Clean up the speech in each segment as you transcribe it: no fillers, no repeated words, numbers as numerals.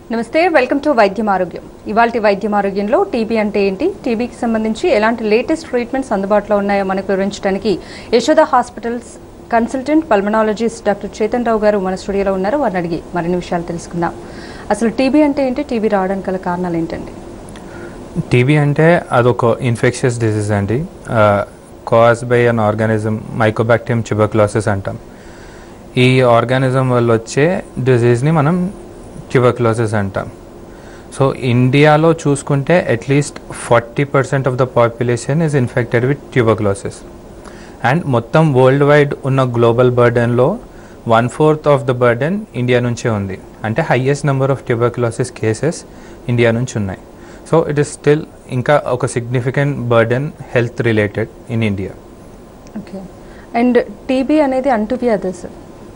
నమస్తే, welcome to వైద్యం ఆరోగ్యం. ఇవాల్టి వైద్యం ఆరోగ్యంలో టీబీ అంటే ఏంటి, టీబీకి సంబంధించి ఎలాంటి లేటెస్ట్ ట్రీట్మెంట్స్ అందుబాటులో ఉన్నాయో మనకు వివరించడానికి Yashoda hospitals consultant pulmonologist doctor Chetan Rao గారు మన స్టూడియోలో ఉన్నారు. వారిని అడిగి మరిన్ని విషయాలు తెలుసుకుందాం. అసలు టీబీ అంటే ఏంటి, టీబీ రావడానికి గల కారణాలు ఏంటండి? టీబీ అంటే అదొక ఇన్ఫెక్షియస్ డిసీజ్ అండి, cause by an organism, mycobacterium tuberculosis అంటాం. ఈ ఆర్గానిజం వల్ల వచ్చే డిసీజ్ని మనం ట్యూబర్క్యులోసిస్ అంటాం. సో ఇండియాలో చూసుకుంటే at least 40% of the population is infected with tuberculosis. And మొత్తం వరల్డ్ వైడ్ ఉన్న గ్లోబల్ బర్డెన్లో 1/4 ఆఫ్ ద బర్డెన్ ఇండియా నుంచే ఉంది. అంటే highest number of tuberculosis cases India నుంచి ఉన్నాయి. సో ఇట్ ఈస్ స్టిల్ ఇంకా ఒక significant burden health related in India. Okay. And TB అనేది అంటువ్యాధి సార్?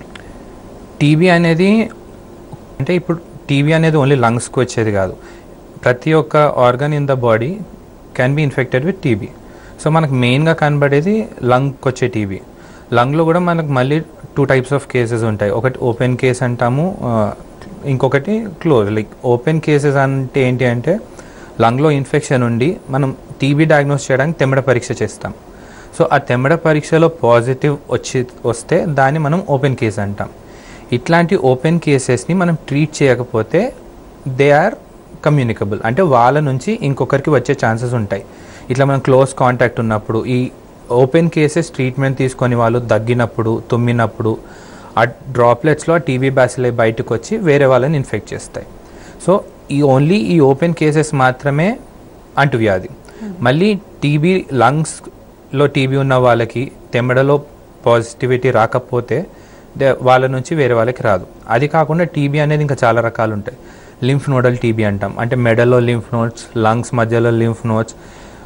టీబీ అనేది అంటే ఇప్పుడు టీబీ అనేది ఓన్లీ లంగ్స్కి వచ్చేది కాదు, ప్రతి ఒక్క organ in the body can be infected with TB. So మనకు మెయిన్గా కనబడేది లంగ్కి వచ్చే టీబీ. లంగ్లో కూడా మనకు మళ్ళీ 2 టైప్స్ ఆఫ్ కేసెస్ ఉంటాయి. ఒకటి ఓపెన్ కేస్ అంటాము, ఇంకొకటి క్లోజ్. లైక్ ఓపెన్ కేసెస్ అంటే ఏంటి అంటే లంగ్లో ఇన్ఫెక్షన్ ఉండి మనం టీబీ డయాగ్నోస్ చేయడానికి తెమ్మడ పరీక్ష చేస్తాం. సో ఆ తెమ్మడ పరీక్షలో పాజిటివ్ వస్తే దాన్ని మనం ఓపెన్ కేస్ అంటాం. ఇట్లాంటి ఓపెన్ కేసెస్ని మనం ట్రీట్ చేయకపోతే దే ఆర్ కమ్యూనికబుల్, అంటే వాళ్ళ నుంచి ఇంకొకరికి వచ్చే ఛాన్సెస్ ఉంటాయి. ఇట్లా మనం క్లోజ్ కాంటాక్ట్ ఉన్నప్పుడు ఈ ఓపెన్ కేసెస్ ట్రీట్మెంట్ తీసుకొని వాళ్ళు దగ్గినప్పుడు, తుమ్మినప్పుడు ఆ డ్రాప్లెట్స్లో టీబీ బ్యాసిలై బయటకు వచ్చి వేరే వాళ్ళని ఇన్ఫెక్ట్ చేస్తాయి. సో ఓన్లీ ఈ ఓపెన్ కేసెస్ మాత్రమే అంటువ్యాధి. మళ్ళీ టీబీ లంగ్స్లో టీబీ ఉన్న వాళ్ళకి తెమ్మడలో పాజిటివిటీ రాకపోతే వాళ్ళ నుంచి వేరే వాళ్ళకి రాదు. అది కాకుండా టీబీ అనేది ఇంకా చాలా రకాలు ఉంటాయి. లింఫ్ నోడల్ టీబీ అంటాం, అంటే మెడలో లింఫ్ నోడ్స్, లంగ్స్ మధ్యలో లింఫ్ నోడ్స్,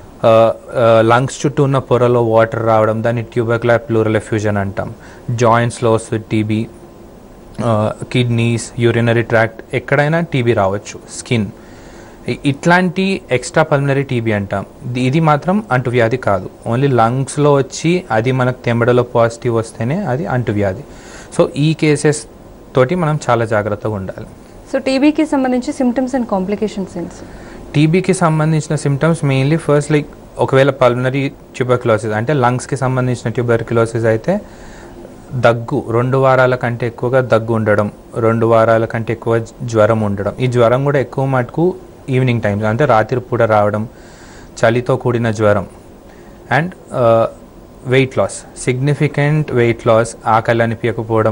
లంగ్స్ చుట్టూ ఉన్న పొరలో వాటర్ రావడం, దాన్ని ట్యూబర్క్యులర్ ప్లూరల్ ఎఫ్యూజన్ అంటాం. జాయింట్స్లో వస్తుంది టీబీ, కిడ్నీస్, యూరినరీ ట్రాక్ట్, ఎక్కడైనా టీబీ రావచ్చు. స్కిన్, ఇట్లాంటి ఎక్స్ట్రా పల్మనరీ టీబీ అంటాం. ఇది మాత్రం అంటువ్యాధి కాదు, ఓన్లీ లంగ్స్లో వచ్చి అది మనకు తెమ్మడలో పాజిటివ్ వస్తేనే అది అంటువ్యాధి. సో ఈ కేసెస్ తోటి మనం చాలా జాగ్రత్తగా ఉండాలి. సో టీబీకి సంబంధించి సిమ్టమ్స్ అండ్ కాంప్లికేషన్స్ ఏంటి? టీబీకి సంబంధించిన సిమ్టమ్స్ మెయిన్లీ ఫస్ట్ లైక్ ఒకవేళ పల్మనరీ ట్యూబర్క్యులోసిస్ అంటే లంగ్స్కి సంబంధించిన ట్యూబర్క్యులోసిస్ అయితే దగ్గు, 2 వారాల కంటే ఎక్కువగా దగ్గు ఉండడం, 2 వారాల కంటే ఎక్కువ జ్వరం ఉండడం. ఈ జ్వరం కూడా ఎక్కువ మటుకు ఈవినింగ్ టైమ్స్, అంటే రాత్రి పూట రావడం, చలితో కూడిన జ్వరం. And weight loss, significant weight loss, ఆకలి అనిపించకపోవడం,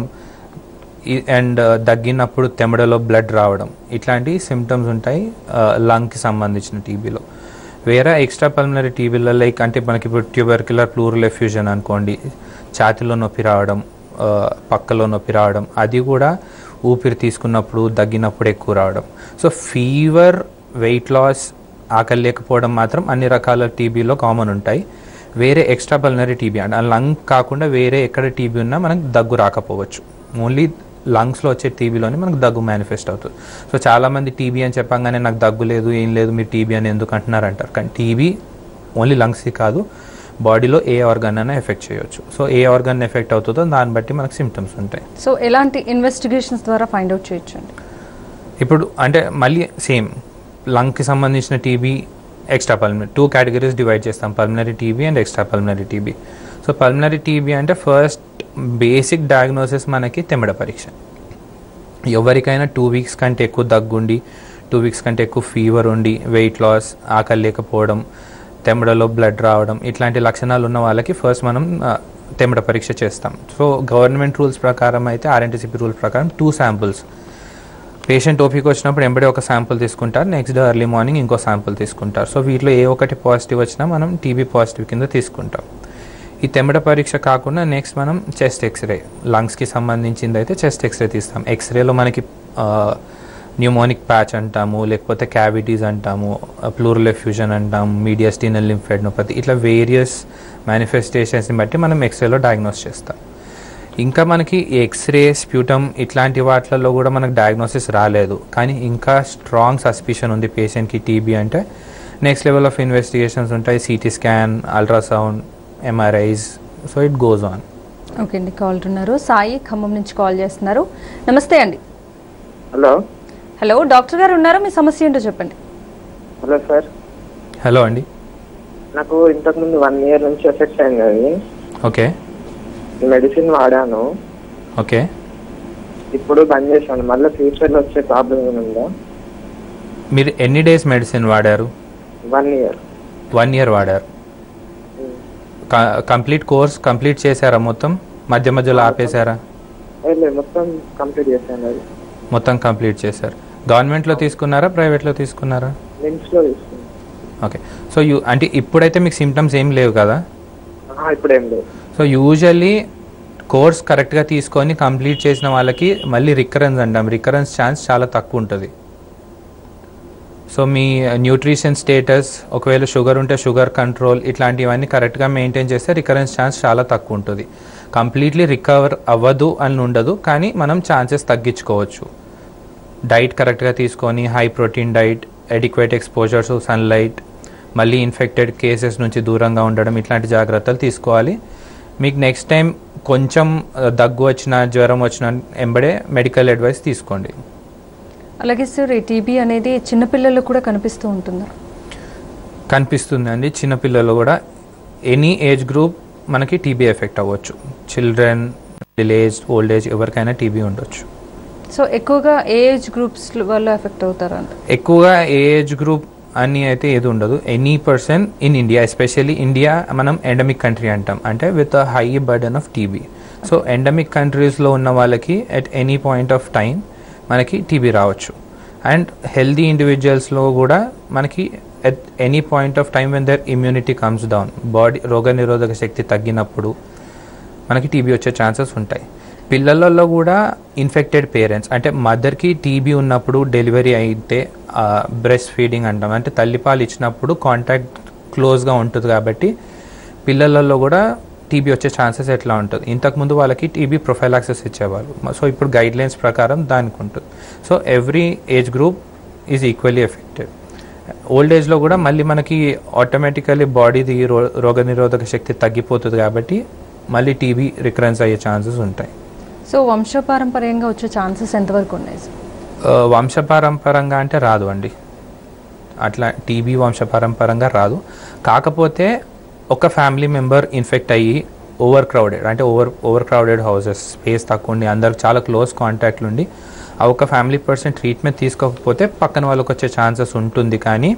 అండ్ దగ్గినప్పుడు తెమ్మడలో బ్లడ్ రావడం, ఇట్లాంటి సిమ్టమ్స్ ఉంటాయి లంగ్కి సంబంధించిన టీబీలో. వేరే ఎక్స్ట్రా పల్మనరీ టీబీలో లైక్ అంటే మనకి ఇప్పుడు ట్యూబర్క్యులర్ ప్లూరల్ ఎఫ్యూజన్ అనుకోండి, ఛాతీలో నొప్పి రావడం, పక్కలో నొప్పి రావడం, అది కూడా ఊపిరి తీసుకున్నప్పుడు దగ్గినప్పుడు ఎక్కువ రావడం. సో ఫీవర్, వెయిట్ లాస్, ఆకలి లేకపోవడం మాత్రం అన్ని రకాల టీబీలో కామన్ ఉంటాయి. వేరే ఎక్స్ట్రా పల్మనరీ టీబీ అంటే లంగ్ కాకుండా వేరే ఎక్కడ టీబీ ఉన్నా మనకు దగ్గు రాకపోవచ్చు. ఓన్లీ లంగ్స్లో వచ్చే టీబీలోనే మనకు దగ్గు మేనిఫెస్ట్ అవుతుంది. సో చాలామంది టీబీ అని చెప్పంగానే నాకు దగ్గు లేదు, ఏం లేదు, మీరు టీబీ అని ఎందుకు అంటున్నారు అంటారు. కానీ టీబీ ఓన్లీ లంగ్స్కి కాదు, బాడీలో ఏ ఆర్గన్ అయినా ఎఫెక్ట్ చేయొచ్చు. సో ఏ ఆర్గన్ ఎఫెక్ట్ అవుతుందో దాన్ని బట్టి మనకు సిమ్టమ్స్ ఉంటాయి. సో ఎలాంటి ఇన్వెస్టిగేషన్స్ ద్వారా ఫైండ్ అవుట్ చేయొచ్చండి? ఇప్పుడు అంటే మళ్ళీ సేమ్ లంగ్కి సంబంధించిన TB, extra pulmonary 2 categories divide చేస్తాం, pulmonary TB and extra pulmonary TB. So pulmonary TB అంటే ఫస్ట్ బేసిక్ డయాగ్నోసిస్ మనకి తెమ్మడ పరీక్ష. ఎవరికైనా 2 వీక్స్ కంటే ఎక్కువ దగ్గుండి, 2 వీక్స్ కంటే ఎక్కువ ఫీవర్ ఉండి, వెయిట్ లాస్, ఆకలి లేకపోవడం, తెమ్మడలో బ్లడ్ రావడం, ఇట్లాంటి లక్షణాలు ఉన్న వాళ్ళకి ఫస్ట్ మనం తెమ్మడ పరీక్ష చేస్తాం. సో గవర్నమెంట్ రూల్స్ ప్రకారం అయితే, ఆర్ఎన్టీసీపీ రూల్స్ ప్రకారం 2 శాంపుల్స్, పేషెంట్ ఓపీకి వచ్చినప్పుడు ఎంబడే ఒక శాంపుల్ తీసుకుంటారు, నెక్స్ట్ డే ఎర్లీ మార్నింగ్ ఇంకో శాంపుల్ తీసుకుంటారు. సో వీటిలో ఏ ఒకటి పాజిటివ్ వచ్చినా మనం టీబీ పాజిటివ్ కింద తీసుకుంటాం. ఈ తెమ్మడ పరీక్ష కాకుండా నెక్స్ట్ మనం చెస్ట్ ఎక్స్రే, లంగ్స్కి సంబంధించింది అయితే చెస్ట్ ఎక్స్రే తీస్తాం. ఎక్స్రేలో మనకి న్యూమోనిక్ ప్యాచ్ అంటాము, లేకపోతే క్యావిటీస్ అంటాము, ప్లూరల్ ఎఫ్యూజన్ అంటాము, మీడియాస్టీనల్ లింఫెడెనోపతి, ఇట్లా వేరియస్ మేనిఫెస్టేషన్స్ని బట్టి మనం ఎక్స్రేలో డయాగ్నోస్ చేస్తాం. ఇంకా మనకి ఎక్స్రే, స్ప్యూటమ్ ఇట్లాంటి వాటిలలో కూడా మనకు డయాగ్నోసిస్ రాలేదు, కానీ ఇంకా స్ట్రాంగ్ సస్పిషన్ ఉంది పేషెంట్కి టీబీ అంటే నెక్స్ట్ లెవెల్ ఆఫ్ ఇన్వెస్టిగేషన్స్ ఉంటాయి. CT scan, ultrasound, MRIs, so it goes on. Okay అండి, కాల్ ఉన్నారు. సాయి ఖమ్మం నుంచి కాల్ చేస్తున్నారు. నమస్తే అండి. హలో హలో, డాక్టర్ గారు ఉన్నారు, మీ సమస్య ఏంటో చెప్పండి. Hello sir. హలో అండి. నాకు ఇంతకుముందు 1 year నుంచి ఎఫెక్ట్ అయింది అది. ఓకే. మెడిసిన్ వాడాను. ఓకే. ఇప్పుడు బంద్ చేశాను. మళ్ళీ ఫ్యూచర్లో వచ్చే ప్రాబ్లం ఏముందా? మీరు ఎన్ని డేస్ మెడిసిన్ వాడారు? 1 year. 1 year వాడారు. కంప్లీట్ కోర్స్ కంప్లీట్ చేశారా? మొత్తం మధ్య మధ్యలో ఆపేశారా? లేదు, మొత్తం కంప్లీట్ చేశాను అది. మొత్తం కంప్లీట్ చేశారు. గవర్నమెంట్లో తీసుకున్నారా, ప్రైవేట్లో తీసుకున్నారా? నిమ్స్లో తీసుకున్నాను. ఓకే. సో అంటే ఇప్పుడైతే మీకు సిమ్టమ్స్ ఏం లేవు కదా? ఇప్పుడేం లేదు. సో యూజువల్లీ కోర్స్ కరెక్ట్గా తీసుకొని కంప్లీట్ చేసిన వాళ్ళకి మళ్ళీ రికరెన్స్ అంటాం. రికరెన్స్ ఛాన్స్ చాలా తక్కువ ఉంటుంది. సో మీ న్యూట్రిషన్ స్టేటస్, ఒకవేళ షుగర్ ఉంటే షుగర్ కంట్రోల్, ఇట్లాంటివన్నీ కరెక్ట్గా మెయింటైన్ చేస్తే రికరెన్స్ ఛాన్స్ చాలా తక్కువ ఉంటుంది. కంప్లీట్లీ రికవర్ అవ్వదు అని ఉండదు, కానీ మనం ఛాన్సెస్ తగ్గించుకోవచ్చు. డైట్ కరెక్ట్గా తీసుకొని, high protein diet, adequate exposures, sunlight, మళ్ళీ ఇన్ఫెక్టెడ్ కేసెస్ నుంచి దూరంగా ఉండడం, ఇట్లాంటి జాగ్రత్తలు తీసుకోవాలి. మీకు నెక్స్ట్ టైం కొంచెం దగ్గు వచ్చినా, జ్వరం వచ్చినా ఎంబడే మెడికల్ అడ్వైస్ తీసుకోండి. అలాగే సార్, ఈ టీబీ అనేది చిన్నపిల్లలు కూడా కనిపిస్తూ ఉంటుందా? కనిపిస్తుంది అండి. చిన్నపిల్లలు కూడా ఎనీ ఏజ్ గ్రూప్ మనకి టీబీ ఎఫెక్ట్ అవ్వచ్చు. Children, middle age, old age, ఎవరికైనా టీబీ ఉండొచ్చు. సో ఎక్కువగా ఏ ఏజ్ గ్రూప్స్ వల్ల ఎఫెక్ట్ అవుతారా? ఎక్కువగా ఏ ఏజ్ గ్రూప్ అని అయితే ఏది ఉండదు. Any person in India, especially India మనం ఎండమిక్ కంట్రీ అంటాం, అంటే with a high burden of TB. So endemic కంట్రీస్లో ఉన్న వాళ్ళకి at any point of time మనకి టీబీ రావచ్చు. అండ్ హెల్దీ ఇండివిజువల్స్లో కూడా మనకి at any point of time when their immunity comes down, body రోగనిరోధక శక్తి తగ్గినప్పుడు మనకి టీబీ వచ్చే ఛాన్సెస్ ఉంటాయి. పిల్లలలో కూడా ఇన్ఫెక్టెడ్ పేరెంట్స్, అంటే మదర్కి టీబీ ఉన్నప్పుడు డెలివరీ అయితే బ్రెస్ట్ ఫీడింగ్ అంటాం, అంటే తల్లిపాలు ఇచ్చినప్పుడు కాంటాక్ట్ క్లోజ్గా ఉంటుంది కాబట్టి పిల్లలలో కూడా టీబీ వచ్చే ఛాన్సెస్ ఎట్లా ఉంటుంది. ఇంతకుముందు వాళ్ళకి టీబీ ప్రొఫైలాక్సిస్ ఇచ్చేవాళ్ళు. సో ఇప్పుడు గైడ్లైన్స్ ప్రకారం దానికి ఉంటుంది. So every age group is equally affected. Old ఏజ్లో కూడా మళ్ళీ మనకి ఆటోమేటికల్లీ బాడీది రోగనిరోధక శక్తి తగ్గిపోతుంది కాబట్టి మళ్ళీ టీబీ రికరెన్స్ అయ్యే ఛాన్సెస్ ఉంటాయి. సో వంశపారంపర్యంగా వచ్చే ఛాన్సెస్ ఎంతవరకు ఉన్నాయి సార్? వంశపారంపరంగా అంటే రాదు అండి. అట్లా టీబీ వంశపారంపరంగా రాదు. కాకపోతే ఒక ఫ్యామిలీ మెంబర్ ఇన్ఫెక్ట్ అయ్యి ఓవర్ క్రౌడెడ్, అంటే ఓవర్ క్రౌడెడ్ హౌసెస్, స్పేస్ తక్కువ ఉండి అందరు చాలా క్లోజ్ కాంటాక్ట్లు ఉండి ఆ ఒక ఫ్యామిలీ పర్సన్ ట్రీట్మెంట్ తీసుకోకపోతే పక్కన వాళ్ళకి వచ్చే ఛాన్సెస్ ఉంటుంది, కానీ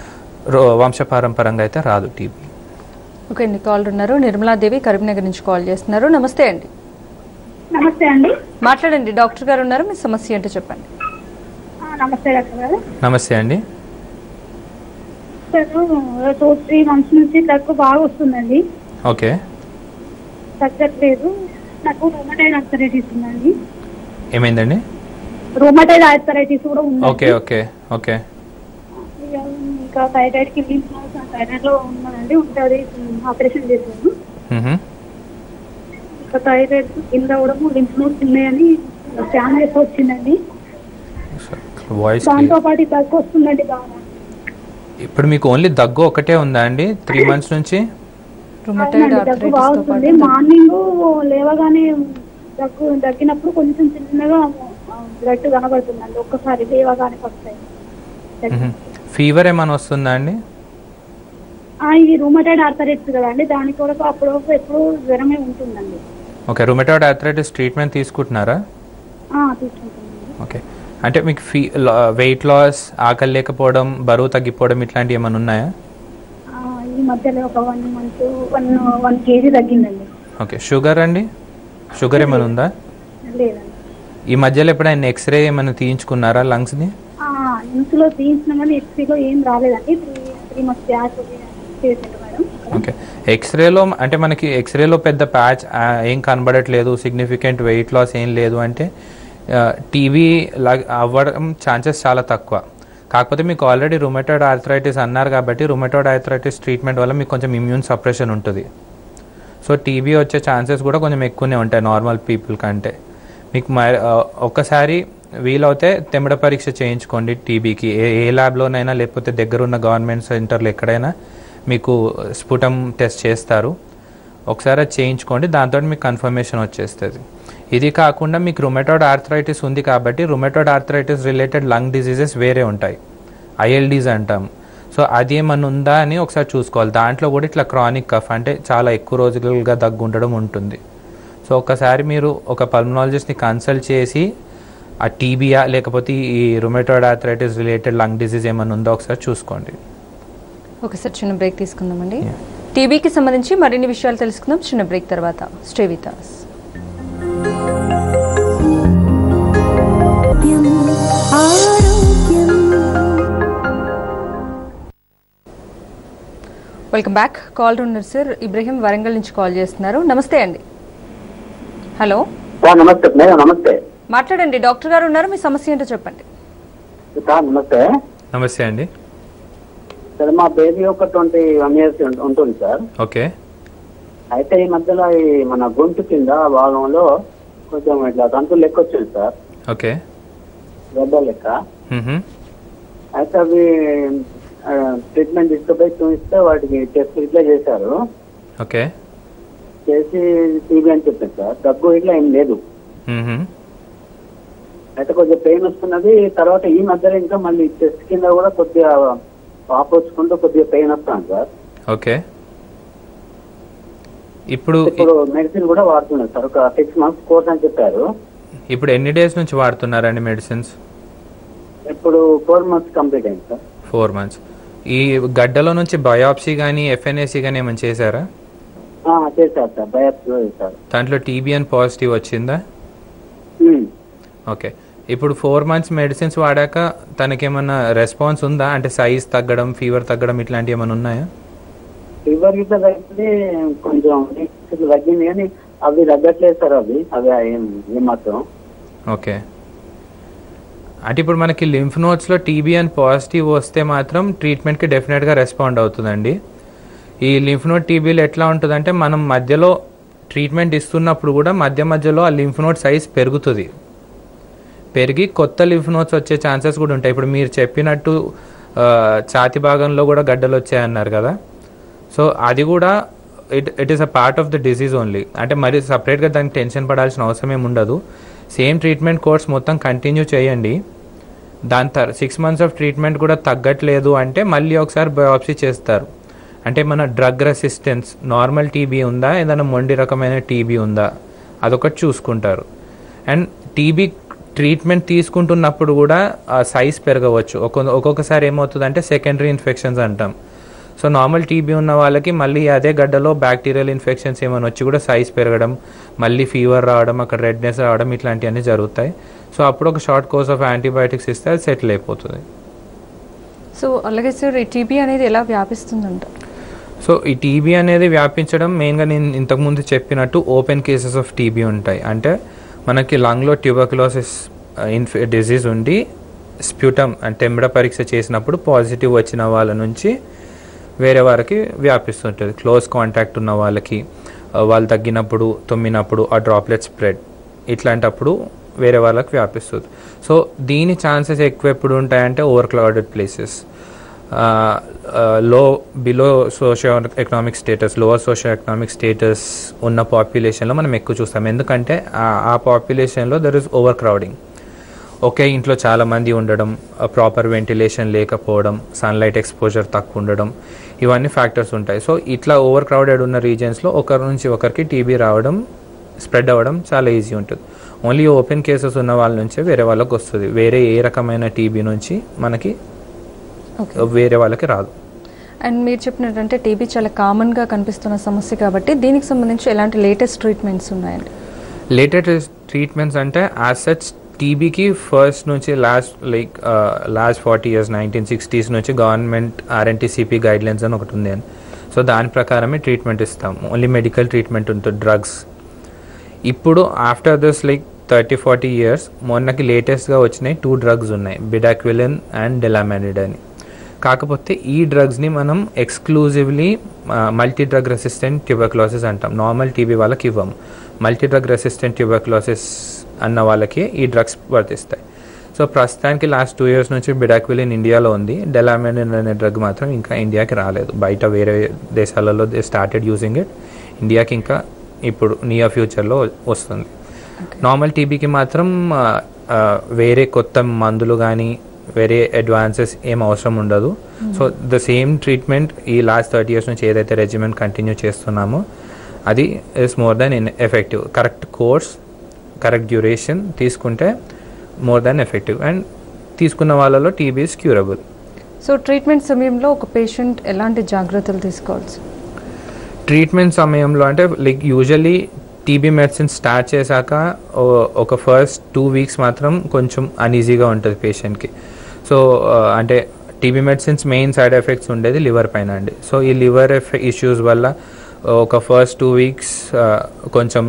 వంశపారంపరంగా అయితే రాదు టీబీ. ఓకే అండి, కాల్ ఉన్నారు. నిర్మలాదేవి కరీంనగర్ నుంచి కాల్ చేస్తున్నారు. నమస్తే అండి. నమస్తే అండి. మాట్లాడండి, డాక్టర్ గారు ఉన్నారు, మీ సమస్య ఏంటో చెప్పండి. నమస్తే డాక్టర్ గారు. నమస్తే అండి. సార్ 2-3 months నుంచి దగ్గు బాగా వస్తుందండి. ఓకే. తగ్గట్లేదు. నాకు రూమటైడ్ ఆర్థరైటిస్ ఉందండి. ఏమైందండి? రూమటైడ్ ఆర్థరైటిస్ కూడా ఉంది. Okay okay okay. ఇంకా థైరాయిడ్ కి థైరాయిడ్ లో ఉన్నదండి, ఉంటుంది. ఆపరేషన్ చేశాను. ఇంకా థైరాయిడ్ కింద కూడా లింఫ్ నోడ్స్ ఉన్నాయని స్కాన్ చేసి వచ్చిందండి. దాంతో పాటు దగ్గు వస్తుందండి బాగా. ఇప్పుడు మీకు ఓన్లీ దగ్గు ఒకటే ఉందా అండి 3 months నుంచి? దగ్గు బాగుంటుంది. మార్నింగ్ లేవగానే దగ్గినప్పుడు కొంచెం చిన్నగా బ్లడ్ కనబడుతుందండి. ఒక్కసారి లేవగానే వస్తాయి. ఫీవర్ ఏమైనా వస్తుందా అండి? ఇది రూమటైడ్ ఆర్థరైటిస్ కదండి, దాని కొరకు అప్పుడు ఎప్పుడు జ్వరమే ఉంటుందండి. ఓకే. రూమటైడ్ ఆర్థరైటిస్ ట్రీట్మెంట్ తీసుకుంటున్నారా? తీసుకుంటున్నాను. ఓకే. అంటే మీకు వెయిట్ లాస్, ఆకలి లేకపోవడం, బరువు తగ్గిపోవడం ఇట్లాంటివి ఏమైనా ఉన్నాయా? ఈ మధ్యలో ఒక 1 month 1 kg తగ్గిందండి. ఓకే. షుగర్ అండి? షుగర్ ఏమైనా ఉందా? లేదండి. ఈ మధ్యలో ఎప్పుడైనా ఎక్స్రే ఏమైనా తీయించుకున్నారా లంగ్స్ని? లంగ్స్లో తీయించినా కానీ ఎక్స్రేలో ఏం రాలేదండి. 3 months బ్యాక్ చేసాను మేడం. ఓకే. ఎక్స్రేలో అంటే మనకి ఎక్స్రేలో పెద్ద ప్యాచ్ ఏం కనబడట్లేదు, సిగ్నిఫికెంట్ వెయిట్ లాస్ ఏం లేదు అంటే టీబీ అవ్వడం ఛాన్సెస్ చాలా తక్కువ. కాకపోతే మీకు ఆల్రెడీ రుమటాయిడ్ ఆర్థరైటిస్ అన్నారు కాబట్టి రుమటాయిడ్ ఆర్థరైటిస్ ట్రీట్మెంట్ వల్ల మీకు కొంచెం ఇమ్యూన్ సప్రెషన్ ఉంటుంది. సో టీబీ వచ్చే ఛాన్సెస్ కూడా కొంచెం ఎక్కువనే ఉంటాయి నార్మల్ పీపుల్ కంటే. మీకు ఒక్కసారి వీలవుతే తెమిడ పరీక్ష చేయించుకోండి టీబీకి. ఏ ల్యాబ్లోనైనా లేకపోతే దగ్గరున్న గవర్నమెంట్ సెంటర్లో ఎక్కడైనా మీకు స్ఫుటం టెస్ట్ చేస్తారు. ఒకసారి అది చేయించుకోండి, దాంతో మీకు కన్ఫర్మేషన్ వచ్చేస్తుంది. ఇది కాకుండా మీకు రుమేటాయిడ్ ఆర్థరైటిస్ ఉంది కాబట్టి rheumatoid arthritis related lung diseases వేరే ఉంటాయి, ఐఎల్డీస్ అంటాం. సో అది ఏమన్నా ఉందా అని ఒకసారి చూసుకోవాలి. దాంట్లో కూడా ఇట్లా క్రానిక్ కఫ్ అంటే చాలా ఎక్కువ రోజులుగా దగ్గు ఉండడం ఉంటుంది. సో ఒకసారి మీరు ఒక పల్మనాలజిస్ట్ని కన్సల్ట్ చేసి ఆ టీబీయా లేకపోతే ఈ rheumatoid arthritis related lung disease ఏమన్నా ఉందో ఒకసారి చూసుకోండి. ఒకసారి చిన్న బ్రేక్ తీసుకుందామండి. టీబీకి సంబంధించి మరిన్ని విషయాలు తెలుసుకుందాం చిన్న బ్రేక్ తర్వాత. Stay with us. Welcome back. Call ఉన్నారు సార్ ఇబ్రహీం వరంగల్ నుంచి కాల్ చేస్తున్నారు. నమస్తే అండి. హలో నమస్తే మేడం. నమస్తే, మాట్లాడండి. డాక్టర్ గారు ఉన్నారు, మీ సమస్య ఏంటో చెప్పండి. నమస్తే. నమస్తే అండి. సార్ మా బేబీ ఒక 21 years ఉంటుంది సార్. ఓకే. అయితే ఈ మధ్యలో ఈ మన గొంతు కింద భాగంలో కొంచెం ఇట్లా తంతులు లెక్క వచ్చింది సార్. ఓకే. గడ్డ లెక్క. అయితే అవి ట్రీట్మెంట్ తీసుకుపోయి చూపిస్తే వాటికి టెస్ట్ ఇట్లా చేశారు. ఓకే. చేసి టీబీ అని చెప్పింది సార్. దగ్గు ఇట్లా ఏం లేదు. అయితే కొంచెం పెయిన్ వస్తున్నది. తర్వాత ఈ మధ్యలో ఇంకా మళ్ళీ చెస్ట్ కింద కూడా కొద్దిగా ఆపొచ్చుకుంటూ కొద్దిగా పెయిన్ వస్తాను సార్. ఓకే. ఇప్పుడు మెడిసిన్ కూడా వాడుతున్నాను సార్. ఒక 6 months కోర్స్ అని చెప్పారు. ఇప్పుడు ఎన్ని డేస్ నుంచి వాడుతున్నారండి మెడిసిన్స్? ఇప్పుడు 4 months కంప్లీట్ అయింది సార్. 4 months. ఈ గడ్డలో నుంచి బయాప్సీ కానీ ఎఫ్ఎన్ఏసీ కానీ ఏమైనా చేశారా? చేశారు సార్, బయాప్సీ చేశారు. దాంట్లో టీబీఎన్ పాజిటివ్ వచ్చిందా? ఓకే. ఇప్పుడు 4 months మెడిసిన్స్ వాడాక తనకేమన్నా రెస్పాన్స్ ఉందా? అంటే సైజ్ తగ్గడం, ఫీవర్ తగ్గడం ఇట్లాంటివి ఏమైనా ఉన్నాయా? ఫీవర్ ఇట్లా తగ్గింది, కొంచెం తగ్గింది కానీ అవి తగ్గట్లేదు సార్. అవి ఏమాత్రం. ఓకే. అంటే ఇప్పుడు మనకి లింఫ్ నోడ్స్లో టీబీఎన్ పాజిటివ్ వస్తే మాత్రం ట్రీట్మెంట్కి డెఫినెట్గా రెస్పాండ్ అవుతుందండి. ఈ లింఫ్ నోడ్ టీబీలు ఎట్లా ఉంటుందంటే మనం మధ్యలో ట్రీట్మెంట్ ఇస్తున్నప్పుడు కూడా మధ్యలో ఆ లింఫ్ నోడ్ సైజ్ పెరుగుతుంది. పెరిగి కొత్త లింఫ్ నోడ్స్ వచ్చే ఛాన్సెస్ కూడా ఉంటాయి. ఇప్పుడు మీరు చెప్పినట్టు ఛాతి భాగంలో కూడా గడ్డలు వచ్చాయన్నారు కదా. సో అది కూడా it is a part of the disease only. అంటే మరి సపరేట్గా దానికి టెన్షన్ పడాల్సిన అవసరం ఏమి ఉండదు. సేమ్ ట్రీట్మెంట్ కోర్స్ మొత్తం కంటిన్యూ చేయండి. దాని 6 months ఆఫ్ ట్రీట్మెంట్ కూడా తగ్గట్లేదు అంటే మళ్ళీ ఒకసారి బయాప్సీ చేస్తారు. అంటే మన డ్రగ్ రెసిస్టెన్స్ నార్మల్ టీబీ ఉందా, ఏదైనా మొండి రకమైన టీబీ ఉందా, అదొకటి చూసుకుంటారు. అండ్ టీబీ ట్రీట్మెంట్ తీసుకుంటున్నప్పుడు కూడా సైజ్ పెరగవచ్చు. ఒక్కొక్కసారి ఏమవుతుందంటే సెకండరీ ఇన్ఫెక్షన్స్ అంటాం. సో నార్మల్ టీబీ ఉన్న వాళ్ళకి మళ్ళీ అదే గడ్డలో బ్యాక్టీరియల్ ఇన్ఫెక్షన్స్ ఏమైనా వచ్చి కూడా సైజ్ పెరగడం, మళ్ళీ ఫీవర్ రావడం, అక్కడ రెడ్నెస్ రావడం ఇట్లాంటివన్నీ జరుగుతాయి. సో అప్పుడు ఒక షార్ట్ కోర్స్ ఆఫ్ యాంటీబయాటిక్స్ ఇస్తే అది సెటిల్ అయిపోతుంది. సో అలాగే సార్ ఈ టీబీ అనేది ఎలా వ్యాపిస్తుందంట? సో ఈ టీబీ అనేది వ్యాపించడం మెయిన్గా నేను ఇంతకుముందు చెప్పినట్టు ఓపెన్ కేసెస్ ఆఫ్ టీబీ ఉంటాయి. అంటే మనకి లంగ్లో ట్యూబర్క్యులోసిస్ డిసీజ్ ఉండి స్ప్యూటమ్ అంటే తెమ్మిడ పరీక్ష చేసినప్పుడు పాజిటివ్ వచ్చిన వాళ్ళ నుంచి వేరే వారికి వ్యాపిస్తుంటుంది. క్లోజ్ కాంటాక్ట్ ఉన్న వాళ్ళకి, వాళ్ళు తగ్గినప్పుడు, తుమ్మినప్పుడు ఆ డ్రాప్లెట్ స్ప్రెడ్, ఇట్లాంటప్పుడు వేరే వాళ్ళకి వ్యాపిస్తుంది. సో దీని ఛాన్సెస్ ఎక్కువ ఎప్పుడు ఉంటాయంటే over crowded places, below socio economic status, lower socio economic status ఉన్న పాపులేషన్లో మనం ఎక్కువ చూస్తాం. ఎందుకంటే ఆ పాపులేషన్లో దర్ ఇస్ ఓవర్ క్రౌడింగ్. ఒకే ఇంట్లో చాలామంది ఉండడం, ప్రాపర్ వెంటిలేషన్ లేకపోవడం, సన్లైట్ ఎక్స్పోజర్ తక్కువ ఉండడం, ఇవన్నీ ఫ్యాక్టర్స్ ఉంటాయి. సో ఇట్లా ఓవర్ క్రౌడెడ్ ఉన్న రీజియన్స్లో ఒకరి నుంచి ఒకరికి టీబీ రావడం, స్ప్రెడ్ అవ్వడం చాలా ఈజీ ఉంటుంది. ఓన్లీ ఓపెన్ కేసెస్ ఉన్న వాళ్ళ నుంచే వేరే వాళ్ళకి వస్తుంది. వేరే ఏ రకమైన టీబీ నుంచి మనకి వేరే వాళ్ళకి రాదు. అండ్ మీరు చెప్పినట్టు టీబీ చాలా కామన్గా కనిపిస్తున్న సమస్య కాబట్టి దీనికి సంబంధించి ఎలాంటి లేటెస్ట్ ట్రీట్మెంట్స్ ఉన్నాయండి? లేటెస్ట్ ట్రీట్మెంట్స్ అంటే యాజ్ సచ్ టీబీకి ఫస్ట్ నుంచి లాస్ట్ 40 years 1960s నుంచి గవర్నమెంట్ RNTCP గైడ్లైన్స్ అని ఒకటి ఉంది. సో దాని ప్రకారమే ట్రీట్మెంట్ ఇస్తాము. ఓన్లీ మెడికల్ ట్రీట్మెంట్ ఉంటుంది, డ్రగ్స్. ఇప్పుడు ఆఫ్టర్ దిస్ 30-40 years మొన్నకి లేటెస్ట్గా వచ్చినాయి 2 drugs ఉన్నాయి, బిడాక్విలిన్ అండ్ డెలామానిడ్ అని. కాకపోతే ఈ డ్రగ్స్ని మనం exclusively multi drug resistant tuberculosis అంటాం. నార్మల్ టీబీ వాళ్ళకి ఇవ్వము. మల్టీ డ్రగ్ రెసిస్టెంట్ ట్యూబర్క్యులోసిస్ అన్న వాళ్ళకి ఈ డ్రగ్స్ వర్తిస్తాయి. సో ప్రస్తుతానికి లాస్ట్ 2 years నుంచి బిడాక్విలిన్ ఇండియాలో ఉంది. డెలామానిడ్ అనే డ్రగ్ మాత్రం ఇంకా ఇండియాకి రాలేదు. బయట వేరే దేశాలలో దే స్టార్టెడ్ యూజింగ్ ఇట్. ఇండియాకి ఇంకా ఇప్పుడు నియర్ ఫ్యూచర్లో వస్తుంది. నార్మల్ టీబీకి మాత్రం వేరే కొత్త మందులు కానీ వేరే అడ్వాన్సెస్ ఏం అవసరం ఉండదు. సో ద సేమ్ ట్రీట్మెంట్ ఈ లాస్ట్ 30 years నుంచి ఏదైతే రెజిమెంట్ కంటిన్యూ చేస్తున్నామో అది is more than effective. Correct course, correct duration తీసుకుంటే మోర్ దెన్ ఎఫెక్టివ్, అండ్ తీసుకున్న వాళ్ళలో TB is curable. So treatment సమయంలో ఒక పేషెంట్ ఎలాంటి జాగ్రత్తలు తీసుకోవాల్సి? ట్రీట్మెంట్ సమయంలో అంటే like usually TB medicine start చేశాక ఒక ఫస్ట్ 2 weeks మాత్రం కొంచెం అన్ఈజీగా ఉంటుంది పేషెంట్కి. సో అంటే TB medicines main side effects ఉండేది లివర్ పైన అండి. సో ఈ లివర్ ఇష్యూస్ వల్ల ఒక ఫస్ట్ 2 weeks కొంచెం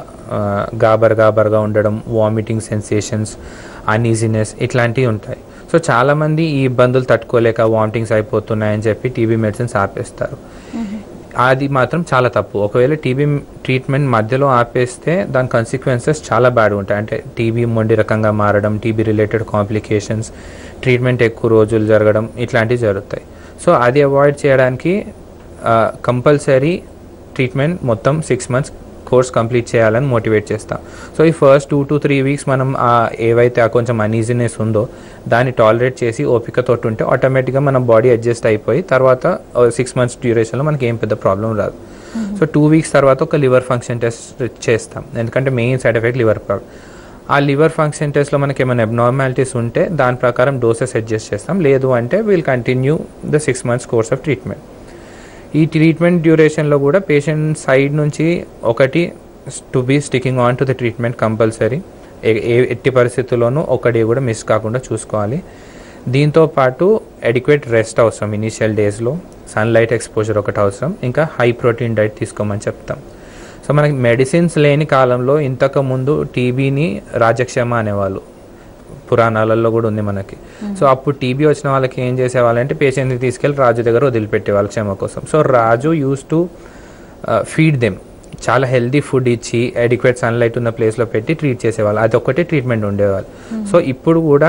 గాబర్గా ఉండడం, వామిటింగ్ సెన్సేషన్స్, అన్ఈజీనెస్ ఇట్లాంటివి ఉంటాయి. సో చాలామంది ఈ ఇబ్బందులు తట్టుకోలేక వామిటింగ్స్ అయిపోతున్నాయని చెప్పి టీబీ మెడిసిన్స్ ఆపేస్తారు. అది మాత్రం చాలా తప్పు. ఒకవేళ టీబీ ట్రీట్మెంట్ మధ్యలో ఆపేస్తే దాని కాన్సిక్వెన్సెస్ చాలా బ్యాడ్ ఉంటాయి. అంటే టీబీ మొండి రకంగా మారడం, టీబీ రిలేటెడ్ కాంప్లికేషన్స్, ట్రీట్మెంట్ ఎక్కువ రోజులు జరగడం ఇట్లాంటివి జరుగుతాయి. సో అది అవాయిడ్ చేయడానికి కంపల్సరీ ట్రీట్మెంట్ మొత్తం 6 months కోర్స్ కంప్లీట్ చేయాలని మోటివేట్ చేస్తాం. సో ఈ ఫస్ట్ 2 to 3 weeks మనం ఏవైతే కొంచెం అన్ఈజీనెస్ ఉందో దాన్ని టాలరేట్ చేసి ఓపికతో ఉంటే ఆటోమేటిక్గా మన బాడీ అడ్జస్ట్ అయిపోయి తర్వాత 6 months డ్యూరేషన్లో మనకి ఏం పెద్ద ప్రాబ్లం రాదు. సో 2 weeks తర్వాత ఒక లివర్ ఫంక్షన్ టెస్ట్ చేస్తాం, ఎందుకంటే main side effect liver problem. ఆ లివర్ ఫంక్షన్ టెస్ట్లో మనకి ఏమైనా అబ్నార్మాలిటీస్ ఉంటే దాని ప్రకారం డోసెస్ అడ్జస్ట్ చేస్తాం. లేదు అంటే will continue the 6 months course of treatment. ఈ ట్రీట్మెంట్ డ్యూరేషన్లో కూడా పేషెంట్ సైడ్ నుంచి ఒకటి to be sticking on to the treatment compulsory. ఎట్టి పరిస్థితుల్లోనూ ఒకటి కూడా మిస్ కాకుండా చూసుకోవాలి. దీంతో పాటు అడిక్వేట్ రెస్ట్ అవసరం ఇనీషియల్ డేస్లో, సన్లైట్ ఎక్స్పోజర్ ఒకటి అవసరం, ఇంకా హై ప్రోటీన్ డైట్ తీసుకోమని చెప్తాం. సో మనకి మెడిసిన్స్ లేని కాలంలో ఇంతకుముందు టీబీని రాజక్షమ అనేవాళ్ళు, పురాణాలలో కూడా ఉంది మనకి. సో అప్పుడు టీబీ వచ్చిన వాళ్ళకి ఏం చేసేవాళ్ళంటే పేషెంట్ని తీసుకెళ్ళి రాజు దగ్గర వదిలిపెట్టేవాళ్ళు క్షమ కోసం. సో రాజు యూస్ టు ఫీడ్ దెమ్, చాలా హెల్దీ ఫుడ్ ఇచ్చి అడిక్వేట్ సన్లైట్ ఉన్న ప్లేస్లో పెట్టి ట్రీట్ చేసేవాళ్ళు. అది ఒక్కటే ట్రీట్మెంట్ ఉండేవాళ్ళు. సో ఇప్పుడు కూడా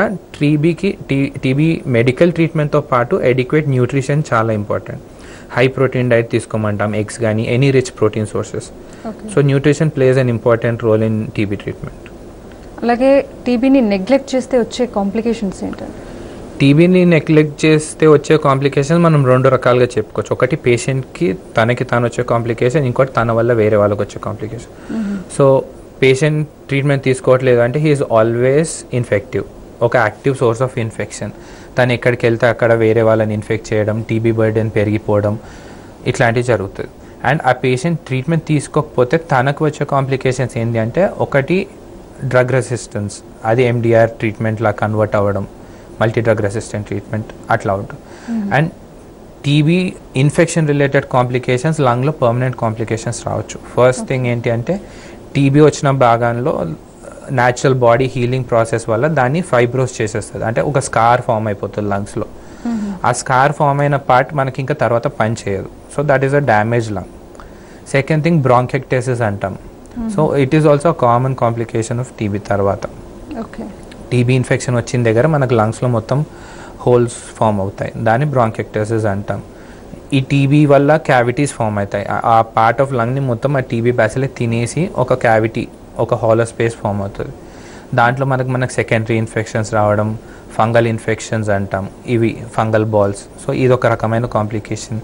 టీబీ మెడికల్ ట్రీట్మెంట్తో పాటు అడిక్వేట్ న్యూట్రిషన్ చాలా ఇంపార్టెంట్. హై ప్రోటీన్ డైట్ తీసుకోమంటాం, ఎగ్స్ కానీ any rich protein sources. So nutrition plays an important role in TB treatment. అలాగే టీబీని నెగ్లెక్ట్ చేస్తే వచ్చే కాంప్లికేషన్స్ ఏంటంటే? టీబీని నెగ్లెక్ట్ చేస్తే వచ్చే కాంప్లికేషన్ మనం 2 రకాలుగా చెప్పుకోవచ్చు. ఒకటి పేషెంట్కి తనకి తాను వచ్చే కాంప్లికేషన్, ఇంకోటి తన వల్ల వేరే వాళ్ళకి వచ్చే కాంప్లికేషన్. సో పేషెంట్ ట్రీట్మెంట్ తీసుకోవట్లేదు అంటే హీఈస్ ఆల్వేస్ ఇన్ఫెక్టివ్, ఒక యాక్టివ్ సోర్స్ ఆఫ్ ఇన్ఫెక్షన్. తను ఎక్కడికి వెళ్తే అక్కడ వేరే వాళ్ళని ఇన్ఫెక్ట్ చేయడం, టీబీ బర్డెన్ పెరిగిపోవడం ఇట్లాంటివి జరుగుతుంది. అండ్ ఆ పేషెంట్ ట్రీట్మెంట్ తీసుకోకపోతే తనకు వచ్చే కాంప్లికేషన్స్ ఏంటి అంటే, ఒకటి డ్రగ్ రెసిస్టెన్స్, అది ఎండిఆర్ ట్రీట్మెంట్లా కన్వర్ట్ అవ్వడం, మల్టీ డ్రగ్ రెసిస్టెంట్ ట్రీట్మెంట్ అట్లా ఉంటుంది. And TB infection related complications, లంగ్లో పర్మనెంట్ కాంప్లికేషన్స్ రావచ్చు. ఫస్ట్ థింగ్ ఏంటి అంటే టీబీ వచ్చిన భాగంలో న్యాచురల్ బాడీ హీలింగ్ ప్రాసెస్ వల్ల దాన్ని ఫైబ్రోస్ చేసేస్తుంది, అంటే ఒక స్కార్ ఫామ్ అయిపోతుంది లంగ్స్లో. ఆ స్కార్ ఫామ్ అయిన పార్ట్ మనకి ఇంకా తర్వాత పని చేయదు. So that is a damage lung. Second thing bronchiectasis అంటాం. So it is also common complication of TB. తర్వాత టీబీ ఇన్ఫెక్షన్ వచ్చిన దగ్గర మనకు లంగ్స్లో మొత్తం హోల్స్ ఫామ్ అవుతాయి, దాన్ని బ్రాంకెక్టెసిస్ అంటాం. ఈ టీబీ వల్ల క్యావిటీస్ ఫామ్ అవుతాయి. ఆ పార్ట్ ఆఫ్ లంగ్ని మొత్తం ఆ టీబీ బ్యాసిలే తినేసి ఒక క్యావిటీ, ఒక హాలో స్పేస్ ఫామ్ అవుతుంది. దాంట్లో మనకు సెకండరీ ఇన్ఫెక్షన్స్ రావడం, ఫంగల్ ఇన్ఫెక్షన్స్ అంటాం, ఇవి ఫంగల్ బాల్స్. సో ఇది ఒక రకమైన కాంప్లికేషన్.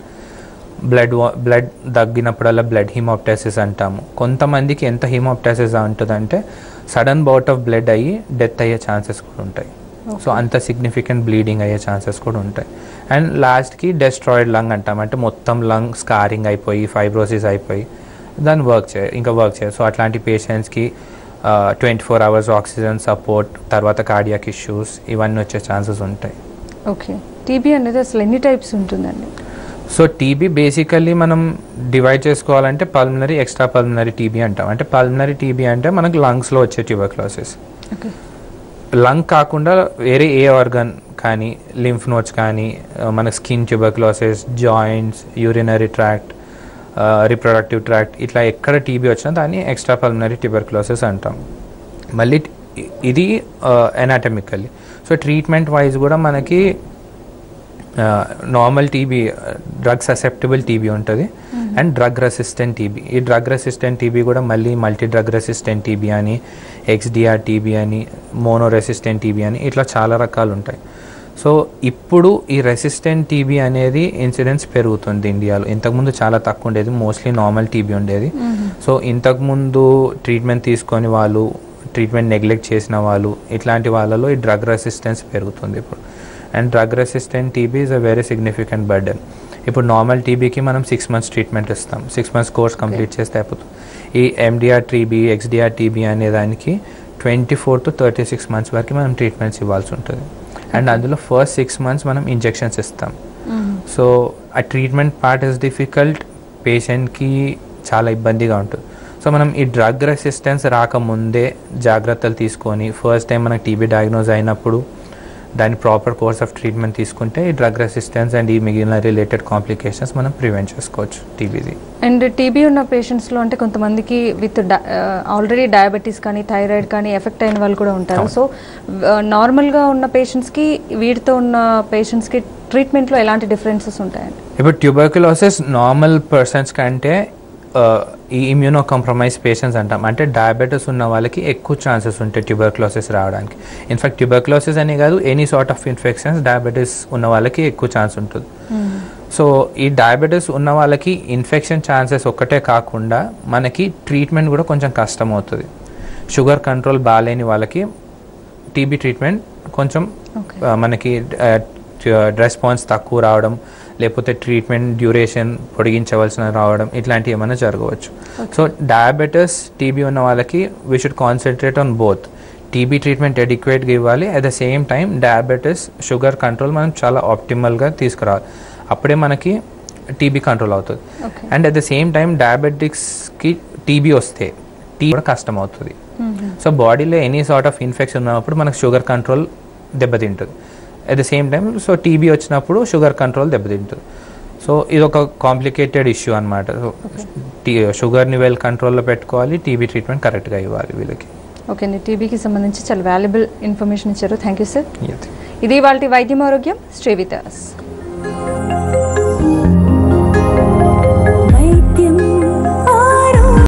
బ్లడ్ తగ్గినప్పుడల్లా బ్లడ్ హిమోప్టైసిస్ అంటాము. కొంతమందికి ఎంత హిమోప్టైసిస్ ఉంటుందంటే సడన్ బౌట్ ఆఫ్ బ్లడ్ అయ్యి డెత్ అయ్యే ఛాన్సెస్ కూడా ఉంటాయి. సో అంత సిగ్నిఫికెంట్ బ్లీడింగ్ అయ్యే ఛాన్సెస్ కూడా ఉంటాయి. అండ్ లాస్ట్కి డెస్ట్రాయిడ్ లంగ్ అంటాం, అంటే మొత్తం లంగ్ స్కారింగ్ అయిపోయి ఫైబ్రోసిస్ అయిపోయి దాన్ని వర్క్ చేయదు. సో అట్లాంటి పేషెంట్స్కి 24 hours ఆక్సిజన్ సపోర్ట్, తర్వాత కార్డియాక్ ఇష్యూస్ ఇవన్నీ వచ్చే ఛాన్సెస్ ఉంటాయి. ఓకే, టీబీ అనేది అసలు ఎన్ని టైప్స్ ఉంటుందండి? సో టీబీ బేసికల్లీ మనం డివైడ్ చేసుకోవాలంటే పల్మనరీ, ఎక్స్ట్రా పల్మనరీ టీబీ అంటాం. అంటే పల్మనరీ టీబీ అంటే మనకు లంగ్స్లో వచ్చే ట్యూబర్క్లోసిస్. లంగ్ కాకుండా వేరే ఏ ఆర్గన్ కానీ, లింఫ్ నోడ్స్ కానీ, మన skin tuberculosis, joints, urinary tract, reproductive tract, ఇట్లా ఎక్కడ టీబీ వచ్చినా దాన్ని ఎక్స్ట్రా పల్మనరీ ట్యూబర్క్లోసిస్ అంటాం. మళ్ళీ ఇది ఎనాటమికల్లీ. సో ట్రీట్మెంట్ వైజ్ కూడా మనకి normal TB, drug susceptible TB ఉంటుంది, అండ్ డ్రగ్ రెసిస్టెంట్ టీబీ. ఈ డ్రగ్ రెసిస్టెంట్ టీబీ కూడా మళ్ళీ మల్టీ డ్రగ్ రెసిస్టెంట్ టీబీ అని, XDR టీబీ అని, మోనో రెసిస్టెంట్ టీబీ అని ఇట్లా చాలా రకాలు ఉంటాయి. సో ఇప్పుడు ఈ రెసిస్టెంట్ టీబీ అనేది ఇన్సిడెన్స్ పెరుగుతుంది ఇండియాలో. ఇంతకుముందు చాలా తక్కువ ఉండేది, మోస్ట్లీ నార్మల్ టీబీ ఉండేది. సో ఇంతకుముందు ట్రీట్మెంట్ తీసుకొని వాళ్ళు, ట్రీట్మెంట్ నెగ్లెక్ట్ చేసిన వాళ్ళు, ఇట్లాంటి వాళ్ళలో ఈ డ్రగ్ రెసిస్టెన్స్ పెరుగుతుంది ఇప్పుడు. And drug resistant TB is a very significant burden. ఇప్పుడు నార్మల్ టీబీకి మనం 6 months ట్రీట్మెంట్ ఇస్తాం, 6 months కోర్స్ కంప్లీట్ చేస్తే అయిపోతుంది. ఈ MDR టీబీ, XDR టీబీ అనే దానికి 24 to 36 months వరకు మనం ట్రీట్మెంట్స్ ఇవ్వాల్సి ఉంటుంది. అండ్ అందులో ఫస్ట్ 6 months మనం ఇంజెక్షన్స్ ఇస్తాం. సో ఆ ట్రీట్మెంట్ పార్ట్ ఇస్ డిఫికల్ట్, పేషెంట్కి చాలా ఇబ్బందిగా ఉంటుంది. సో మనం ఈ డ్రగ్ రెసిస్టెన్స్ రాకముందే జాగ్రత్తలు తీసుకొని ఫస్ట్ టైం మనకు టీబీ డయాగ్నోజ్ అయినప్పుడు దాని ప్రాపర్ కోర్స్ ఆఫ్ ట్రీట్మెంట్ తీసుకుంటే ఈ డ్రగ్ రెసిస్టెన్స్ అండ్ ఈ మిగిలిన రిలేటెడ్ కాంప్లికేషన్స్ మనం ప్రివెంట్ చేసుకోవచ్చు టీబీది. అండ్ టీబీ ఉన్న పేషెంట్స్లో అంటే కొంతమందికి విత్ ఆల్రెడీ డయాబెటీస్ కానీ థైరాయిడ్ కానీ ఎఫెక్ట్ అయిన వాళ్ళు కూడా ఉంటారు. సో నార్మల్గా ఉన్న పేషెంట్స్కి వీటితో ఉన్న పేషెంట్స్కి ట్రీట్మెంట్లో ఎలాంటి డిఫరెన్సెస్ ఉంటాయండి? ఇప్పుడు ట్యూబర్క్యులోసిస్ నార్మల్ పర్సన్స్ కంటే ఈ ఇమ్యూనో కాంప్రమైజ్ పేషెంట్స్ అంటాం, అంటే డయాబెటీస్ ఉన్న వాళ్ళకి ఎక్కువ ఛాన్సెస్ ఉంటాయి ట్యూబర్క్యులోసిస్ రావడానికి. ఇన్ఫాక్ట్ ట్యూబర్క్యులోసిస్ అని కాదు, any sort of infections diabetes ఉన్న వాళ్ళకి ఎక్కువ ఛాన్స్ ఉంటుంది. సో ఈ డయాబెటీస్ ఉన్న వాళ్ళకి ఇన్ఫెక్షన్ ఛాన్సెస్ ఒక్కటే కాకుండా మనకి ట్రీట్మెంట్ కూడా కొంచెం కష్టం అవుతుంది. షుగర్ కంట్రోల్ బాగాలేని వాళ్ళకి టీబీ ట్రీట్మెంట్ కొంచెం మనకి రెస్పాన్స్ తక్కువ రావడం, లేకపోతే ట్రీట్మెంట్ డ్యూరేషన్ పొడిగించవలసిన రావడం, ఇట్లాంటివి ఏమైనా జరగవచ్చు. సో డయాబెటీస్ టీబీ ఉన్న వాళ్ళకి we should concentrate on both. TB treatment ఎడిక్వేట్గా ఇవ్వాలి, at the same time diabetes sugar control మనం చాలా ఆప్టిమల్గా తీసుకురావాలి. అప్పుడే మనకి టీబీ కంట్రోల్ అవుతుంది. And at the same time డయాబెటిక్స్కి టీబీ వస్తే టీబీ కూడా కష్టం అవుతుంది. సో బాడీలో ఎనీ సార్ట్ ఆఫ్ ఇన్ఫెక్షన్ ఉన్నప్పుడు మనకు షుగర్ కంట్రోల్ దెబ్బతింటుంది. At the same time so TB వచ్చినప్పుడు షుగర్ కంట్రోల్ దెబ్బతింటుంది. సో ఇది ఒక కాంప్లికేటెడ్ ఇష్యూ అనమాట. సో షుగర్ని వెల్ కంట్రోల్లో పెట్టుకోవాలి, టీబీ ట్రీట్మెంట్ కరెక్ట్గా ఇవ్వాలి వీళ్ళకి. ఓకే అండి, టీబీకి సంబంధించి చాలా వాల్యుబుల్ ఇన్ఫర్మేషన్ ఇచ్చారు. Thank you sir. ఇది వాళ్ళ వైద్యం ఆరోగ్యం. Stay with us.